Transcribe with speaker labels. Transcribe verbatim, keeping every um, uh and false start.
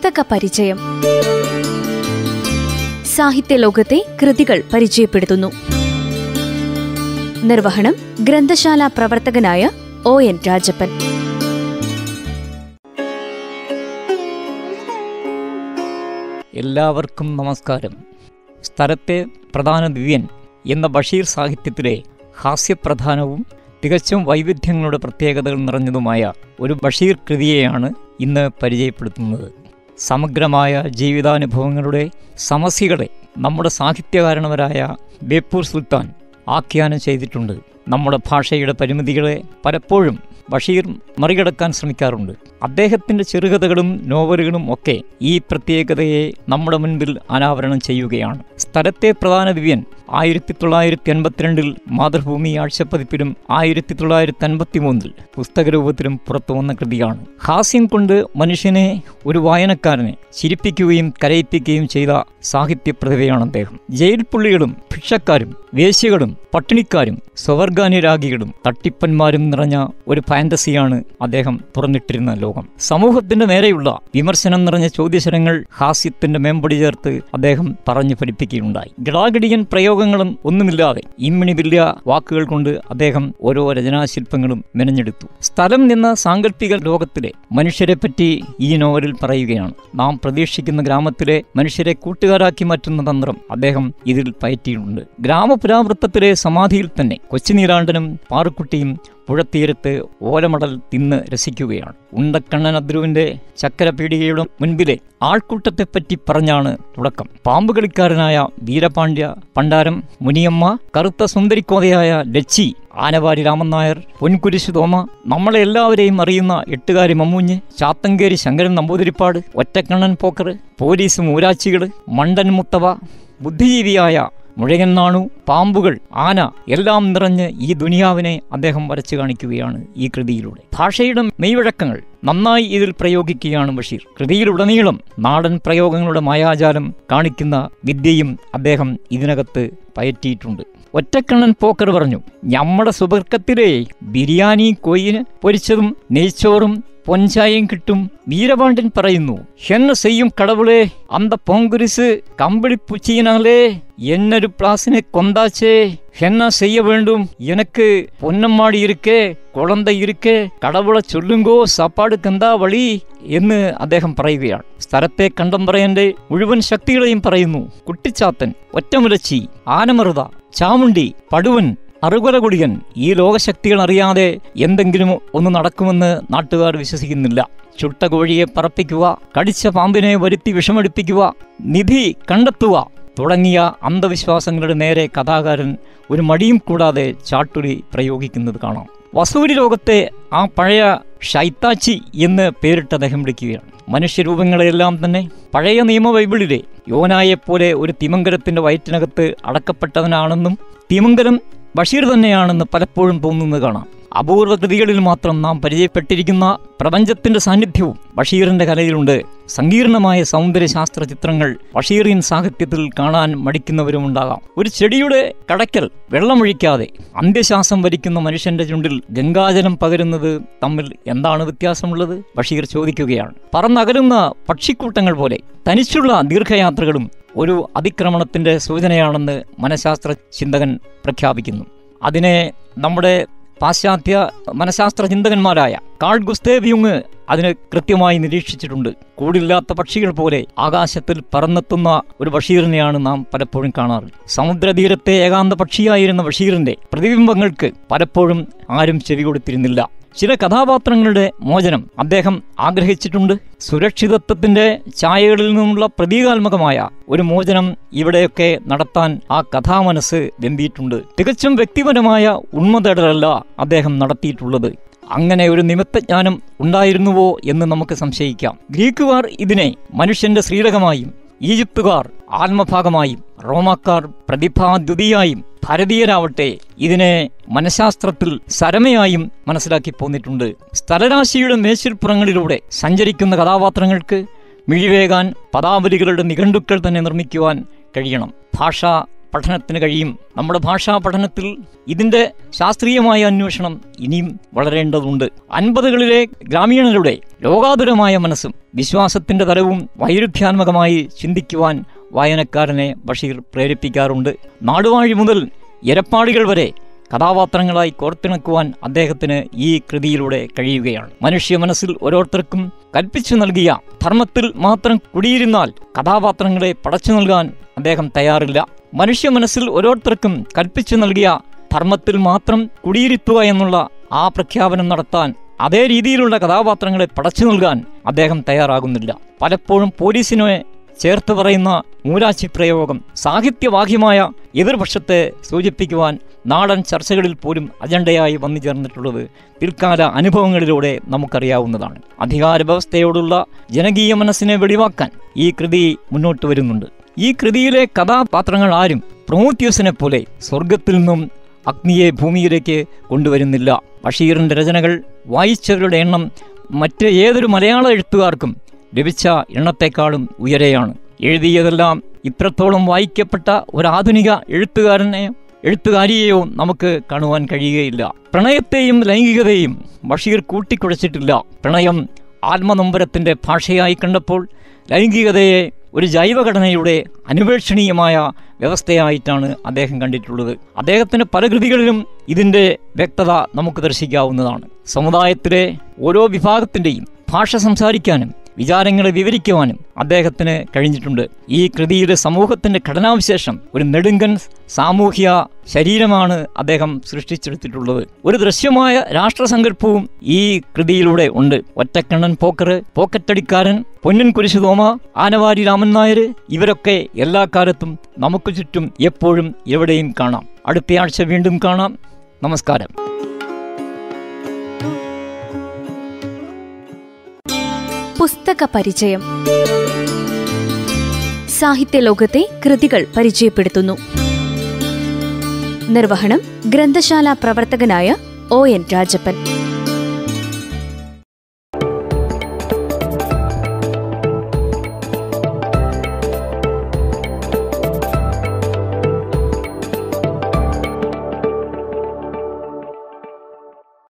Speaker 1: പുസ്തക പരിചയം. സാഹിത്യ ലോകത്തെ കൃതികൾ പരിചയപ്പെടുത്തുന്നു. നിർവഹണം ഗ്രന്ഥശാല പ്രവർത്തകനായ ഒ എൻ രാജപ്പൻ.
Speaker 2: എല്ലാവർക്കും നമസ്കാരം. സ്ഥലത്തെ പ്രധാന ദിവ്യൻ എന്ന ബഷീർ സാഹിത്യത്തിലെ ഹാസ്യപ്രധാനവും തികച്ചും വൈവിധ്യങ്ങളുടെ പ്രത്യേകതകൾ നിറഞ്ഞതുമായ ഒരു ബഷീർ കൃതിയെയാണ് ഇന്ന് പരിചയപ്പെടുത്തുന്നത്. സമഗ്രമായ ജീവിതാനുഭവങ്ങളുടെ സമസ്യകളെ നമ്മുടെ സാഹിത്യകാരന്മാരായ ബേപ്പൂർ സുൽത്താൻ ആഖ്യാനം ചെയ്തിട്ടുണ്ട്. നമ്മുടെ ഭാഷയുടെ പരിമിതികളെ പലപ്പോഴും ബഷീർ മറികടക്കാൻ ശ്രമിക്കാറുണ്ട്. അദ്ദേഹത്തിൻ്റെ ചെറുകഥകളും നോവലുകളും ഒക്കെ ഈ പ്രത്യേകതയെ നമ്മുടെ മുൻപിൽ അനാവരണം ചെയ്യുകയാണ്. സ്ഥലത്തെ പ്രധാന ദിവ്യൻ ആയിരത്തി തൊള്ളായിരത്തി എൺപത്തിരണ്ടിൽ മാതൃഭൂമി ആഴ്ചപ്പതിപ്പിലും ആയിരത്തി തൊള്ളായിരത്തി അൻപത്തി മൂന്നിൽ പുസ്തകരൂപത്തിലും പുറത്തു വന്ന കൃതിയാണ്. ഹാസ്യം കൊണ്ട് മനുഷ്യനെ, ഒരു വായനക്കാരനെ ചിരിപ്പിക്കുകയും കരയിപ്പിക്കുകയും ചെയ്ത സാഹിത്യ പ്രതിഭയാണ് അദ്ദേഹം. ജയിൽ പുള്ളികളും ഭിക്ഷക്കാരും വേശ്യകളും പട്ടിണിക്കാരും സ്വവർഗാനുരാഗികളും തട്ടിപ്പന്മാരും നിറഞ്ഞ ഒരു ഫാന്റസിയാണ് അദ്ദേഹം തുറന്നിട്ടിരുന്ന ലോകം. സമൂഹത്തിന്റെ നേരെയുള്ള വിമർശനം നിറഞ്ഞ ചോദ്യശരങ്ങൾ ഹാസ്യത്തിന്റെ മേമ്പടി ചേർത്ത് അദ്ദേഹം പറഞ്ഞു പഠിപ്പിക്കുകയുണ്ടായി. ഗടാഗടിയൻ പ്രയോഗങ്ങളും ഒന്നുമില്ലാതെ ഇമ്മിണി വില്യ വാക്കുകൾ കൊണ്ട് അദ്ദേഹം ഓരോ രചനാശില്പങ്ങളും മെനഞ്ഞെടുത്തു. സ്ഥലം എന്ന സാങ്കല്പിക ലോകത്തിലെ മനുഷ്യരെ പറ്റി ഈ നോവലിൽ പറയുകയാണ്. നാം പ്രതീക്ഷിക്കുന്ന ഗ്രാമത്തിലെ മനുഷ്യരെ കൂട്ടുകാരാക്കി മാറ്റുന്ന തന്ത്രം അദ്ദേഹം ഇതിൽ പയറ്റിയിട്ടുണ്ട്. ഗ്രാമപുരാവൃത്തത്തിലെ സമാധിയിൽ തന്നെ കൊച്ചുനീലാണ്ടനും പാറുക്കുട്ടിയും പുഴത്തീരത്ത് ഓലമടൽ തിന്ന് രസിക്കുകയാണ്. ഉണ്ടക്കണ്ണൻ അദ്രുവിന്റെ ചക്കരപീടികയുടെ മുൻപിലെ ആൾക്കൂട്ടത്തെപ്പറ്റി പറഞ്ഞാണ് തുടക്കം. പാമ്പുകളിക്കാരനായ വീരപാണ്ഡ്യ പണ്ടാരം, മുനിയമ്മ, കറുത്ത സുന്ദരിക്കോതയായ ലച്ചി, ആനവാരി രാമൻ നായർ, പൊൻകുരിശു തോമ, നമ്മളെ എല്ലാവരെയും അറിയുന്ന എട്ടുകാരി മമ്മൂഞ്ഞ്, ചാത്തങ്കേരി ശങ്കരൻ നമ്പൂതിരിപ്പാട്, ഒറ്റക്കണ്ണൻ പോക്കർ, പോലീസ് മൂരാച്ചികൾ, മണ്ടൻ മുത്തവ, ബുദ്ധിജീവിയായ മുഴയൻ നാണു, പാമ്പുകൾ, ആന എല്ലാം നിറഞ്ഞ് ഈ ദുനിയാവിനെ അദ്ദേഹം വരച്ചു കാണിക്കുകയാണ് ഈ കൃതിയിലൂടെ. ഭാഷയുടെ മെയ്വഴക്കങ്ങൾ നന്നായി ഇതിൽ പ്രയോഗിക്കുകയാണ് ബഷീർ. കൃതിയിലുടനീളം നാടൻ പ്രയോഗങ്ങളുടെ മായാജാലം കാണിക്കുന്ന വിദ്യയും അദ്ദേഹം ഇതിനകത്ത് പയറ്റിയിട്ടുണ്ട്. ഒറ്റക്കണ്ണൻ പോക്കർ പറഞ്ഞു, നമ്മുടെ സുബർക്കത്തിലെ ബിരിയാണി കൊയ്യിന് പൊരിച്ചതും നെയ്ച്ചോറും പൊൻചായയും കിട്ടും. വീരപാണ്ഡ്യൻ പറയുന്നു, ഹെന്ന ചെയ്യും കടവുളെ അന്ത പൊങ്കുരിസ് കമ്പിളിപ്പുച്ചിയിനാലേ എന്നൊരു പ്ലാസിനെ കൊന്താച്ചേ, ഹെന്ന ചെയ്യ വേണ്ടും എനക്ക് പൊന്നമ്മാടി ഇരിക്കേ കുളന്ത ഇരിക്കേ കടവുള ചൊല്ലുങ്കോ സാപ്പാട് കന്താ വഴി എന്ന് അദ്ദേഹം പറയുകയാണ്. സ്ഥലത്തെ കണ്ടംപറയന്റെ മുഴുവൻ ശക്തികളെയും പറയുന്നു. കുട്ടിച്ചാത്തൻ, ഒറ്റമുലച്ചി, ആനമറുത, ചാമുണ്ടി, പടുവൻ, അറുകൊലകുടിയൻ, ഈ ലോകശക്തികൾ അറിയാതെ എന്തെങ്കിലും ഒന്ന് നടക്കുമെന്ന് നാട്ടുകാർ വിശ്വസിക്കുന്നില്ല. ചുട്ട കോഴിയെ പറപ്പിക്കുക, കടിച്ച പാമ്പിനെ വരുത്തി വിഷമടിപ്പിക്കുക, നിധി കണ്ടെത്തുക തുടങ്ങിയ അന്ധവിശ്വാസങ്ങളുടെ നേരെ കഥാകാരൻ ഒരു മടിയും കൂടാതെ ചാട്ടുളി പ്രയോഗിക്കുന്നത് കാണാം. വസൂരി ലോകത്തെ ആ പഴയ ഷൈത്താച്ചി എന്ന് പേരിട്ട് അദ്ദേഹം വിളിക്കുകയാണ്. മനുഷ്യരൂപങ്ങളെല്ലാം തന്നെ പഴയ നിയമ ബൈബിളിലെ യോനായെപ്പോലെ ഒരു തിമംഗലത്തിന്റെ വയറ്റിനകത്ത് അടക്കപ്പെട്ടവനാണെന്നും തിമംഗലം ബഷീർ തന്നെയാണെന്ന് പലപ്പോഴും തോന്നുന്നത് കാണാം. അപൂർവ കൃതികളിൽ മാത്രം നാം പരിചയപ്പെട്ടിരിക്കുന്ന പ്രപഞ്ചത്തിന്റെ സാന്നിധ്യവും ബഷീറിന്റെ കലയിലുണ്ട്. സങ്കീർണമായ സൗന്ദര്യശാസ്ത്ര ചിത്രങ്ങൾ ബഷീറിൻ സാഹിത്യത്തിൽ കാണാൻ മടിക്കുന്നവരുമുണ്ടാകാം. ഒരു ചെടിയുടെ കടയ്ക്കൽ വെള്ളമൊഴിക്കാതെ അന്ത്യശ്വാസം വലിക്കുന്ന മനുഷ്യന്റെ ചുണ്ടിൽ ഗംഗാജലം പകരുന്നത് തമ്മിൽ എന്താണ് വ്യത്യാസമുള്ളത്? ബഷീർ ചോദിക്കുകയാണ്. പറന്നകലുന്ന പക്ഷിക്കൂട്ടങ്ങൾ പോലെ തനിച്ചുള്ള ദീർഘയാത്രകളും ഒരു അതിക്രമണത്തിന്റെ സൂചനയാണെന്ന് മനഃശാസ്ത്ര ചിന്തകൻ പ്രഖ്യാപിക്കുന്നു. അതിനെ നമ്മുടെ പാശ്ചാത്യ മനഃശാസ്ത്ര ചിന്തകന്മാരായ കാൾ ഗുസ്തേവ് യുങ് അതിന് കൃത്യമായി നിരീക്ഷിച്ചിട്ടുണ്ട്. കൂടില്ലാത്ത പക്ഷികൾ പോലെ ആകാശത്തിൽ പറന്നെത്തുന്ന ഒരു ബഷീറിനെയാണ് നാം പലപ്പോഴും കാണാറ്. സമുദ്രതീരത്തെ ഏകാന്ത പക്ഷിയായിരുന്ന ബഷീറിന്റെ പ്രതിബിംബങ്ങൾക്ക് പലപ്പോഴും ആരും ചെവി കൊടുത്തിരുന്നില്ല. ചില കഥാപാത്രങ്ങളുടെ മോചനം അദ്ദേഹം ആഗ്രഹിച്ചിട്ടുണ്ട്. സുരക്ഷിതത്വത്തിന്റെ ഛായകളിൽ നിന്നുള്ള പ്രതീകാത്മകമായ ഒരു മോചനം ഇവിടെയൊക്കെ നടത്താൻ ആ കഥാമനസ്സ് വെമ്പിയിട്ടുണ്ട്. തികച്ചും വ്യക്തിപരമായ ഉന്മതടലല്ല അദ്ദേഹം നടത്തിയിട്ടുള്ളത്. അങ്ങനെ ഒരു നിമിത്തജ്ഞാനം ഉണ്ടായിരുന്നുവോ എന്ന് നമുക്ക് സംശയിക്കാം. ഗ്രീക്കുകാർ ഇതിനെ മനുഷ്യന്റെ ശ്രീലകമായും, ഈജിപ്തുകാർ ആത്മഭാഗമായും, റോമാക്കാർ പ്രതിഭാദ്യുതിയായും, ഭാരതീയരാവട്ടെ ഇതിനെ മനഃശാസ്ത്രത്തിൽ സരമയായും മനസ്സിലാക്കി പോന്നിട്ടുണ്ട്. സ്ഥലരാശിയുടെ മേച്ചിൽപ്പുറങ്ങളിലൂടെ സഞ്ചരിക്കുന്ന കഥാപാത്രങ്ങൾക്ക് മിഴിവേകാൻ പദാവലികളുടെ നിഘണ്ടുക്കൾ തന്നെ നിർമ്മിക്കുവാൻ കഴിയണം. ഭാഷ പഠനത്തിന് കഴിയും. നമ്മുടെ ഭാഷാ പഠനത്തിൽ ഇതിൻ്റെ ശാസ്ത്രീയമായ അന്വേഷണം ഇനിയും വളരേണ്ടതുണ്ട്. അൻപതുകളിലെ ഗ്രാമീണരുടെ ലോകാതുരമായ മനസ്സും വിശ്വാസത്തിൻ്റെ തലവും വൈരുദ്ധ്യാത്മകമായി ചിന്തിക്കുവാൻ വായനക്കാരനെ ബഷീർ പ്രേരിപ്പിക്കാറുണ്ട്. നാടുവാഴി മുതൽ എരപ്പാടികൾ വരെ കഥാപാത്രങ്ങളായി കോർത്തിണക്കുവാൻ അദ്ദേഹത്തിന് ഈ കൃതിയിലൂടെ കഴിയുകയാണ്. മനുഷ്യ മനസ്സിൽ ഓരോരുത്തർക്കും കൽപ്പിച്ചു നൽകിയ ധർമ്മത്തിൽ മാത്രം കുടിയിരുന്നാൽ കഥാപാത്രങ്ങളെ പടച്ചു നൽകാൻ അദ്ദേഹം തയ്യാറില്ല. മനുഷ്യ മനസ്സിൽ ഓരോരുത്തർക്കും കൽപ്പിച്ചു നൽകിയ ധർമ്മത്തിൽ മാത്രം കുടിയിരുത്തുക എന്നുള്ള ആ പ്രഖ്യാപനം നടത്താൻ, അതേ രീതിയിലുള്ള കഥാപാത്രങ്ങളെ പടച്ചു നൽകാൻ അദ്ദേഹം തയ്യാറാകുന്നില്ല. പലപ്പോഴും പോലീസിനെ ചേർത്ത് പറയുന്ന മൂരാശി പ്രയോഗം സാഹിത്യവാക്യമായ എതിർപക്ഷത്തെ സൂചിപ്പിക്കുവാൻ നാടൻ ചർച്ചകളിൽ പോലും അജണ്ടയായി വന്നു ചേർന്നിട്ടുള്ളത് പിൽക്കാല അനുഭവങ്ങളിലൂടെ നമുക്കറിയാവുന്നതാണ്. അധികാര വ്യവസ്ഥയോടുള്ള ജനകീയ മനസ്സിനെ വെളിവാക്കാൻ ഈ കൃതി മുന്നോട്ട് വരുന്നുണ്ട്. ഈ കൃതിയിലെ കഥാപാത്രങ്ങൾ ആരും പ്രൊമോത്യൂസിനെ പോലെ സ്വർഗത്തിൽ നിന്നും അഗ്നിയെ ഭൂമിയിലേക്ക് കൊണ്ടുവരുന്നില്ല. ബഷീറിൻ്റെ രചനകൾ വായിച്ചവരുടെ എണ്ണം മറ്റ് ഏതൊരു മലയാള എഴുത്തുകാർക്കും ലഭിച്ച എണ്ണത്തെക്കാളും ഉയരെയാണ്. എഴുതിയതെല്ലാം ഇത്രത്തോളം വായിക്കപ്പെട്ട ഒരാധുനിക എഴുത്തുകാരനെ എഴുത്തുകാരിയെയോ നമുക്ക് കാണുവാൻ കഴിയുകയില്ല. പ്രണയത്തെയും ലൈംഗികതയെയും ബഷീർ കൂട്ടിക്കുഴച്ചിട്ടില്ല. പ്രണയം ആത്മനൊമ്പരത്തിൻ്റെ ഭാഷയായി കണ്ടപ്പോൾ ലൈംഗികതയെ ഒരു ജൈവഘടനയുടെ അനുപേക്ഷണീയമായ വ്യവസ്ഥയായിട്ടാണ് അദ്ദേഹം കണ്ടിട്ടുള്ളത്. അദ്ദേഹത്തിൻ്റെ പല കൃതികളിലും ഇതിൻ്റെ വ്യക്തത നമുക്ക് ദർശിക്കാവുന്നതാണ്. സമുദായത്തിലെ ഓരോ വിഭാഗത്തിൻ്റെയും ഭാഷ സംസാരിക്കാനും വിചാരങ്ങളെ വിവരിക്കുവാനും അദ്ദേഹത്തിന് കഴിഞ്ഞിട്ടുണ്ട്. ഈ കൃതിയുടെ സമൂഹത്തിൻ്റെ ഘടനാവിശേഷം ഒരു നെടുങ്കൻ സാമൂഹ്യ ശരീരമാണ് അദ്ദേഹം സൃഷ്ടിച്ചെടുത്തിട്ടുള്ളത്. ഒരു ദൃശ്യമായ രാഷ്ട്രസങ്കല്പവും ഈ കൃതിയിലൂടെ ഉണ്ട്. ഒറ്റക്കണ്ണൻ പോക്കർ, പോക്കറ്റടിക്കാരൻ, പൊന്നൻ കുരിശുതോമ, ആനവാരി രാമൻ നായർ, ഇവരൊക്കെ എല്ലാ കാലത്തും നമുക്ക് ചുറ്റും എപ്പോഴും എവിടെയും കാണാം. അടുത്തയാഴ്ച വീണ്ടും കാണാം. നമസ്കാരം.
Speaker 1: പുസ്തക പരിചയം. സാഹിത്യലോകത്തെ കൃതികൾ പരിചയപ്പെടുത്തുന്നു. നിർവഹണം ഗ്രന്ഥശാല പ്രവർത്തകനായ ഒ എൻ രാജപ്പൻ.